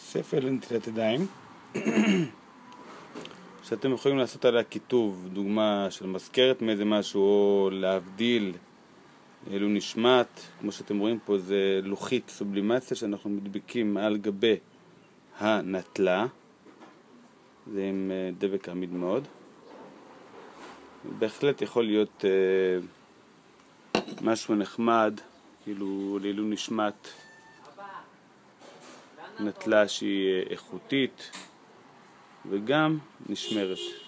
ספל לנטילת ידיים שאתם יכולים לעשות עליה כיתוב, דוגמה של מזכרת מאיזה משהו, או להבדיל אלו נשמט. כמו שאתם רואים פה זה לוחית סובלימציה שאנחנו מדביקים על גבי הנטלה, זה עם דבק עמיד מאוד. בהחלט יכול להיות משהו נחמד, כאילו לאלו נשמט נטלה שהיא איכותית וגם נשמרת.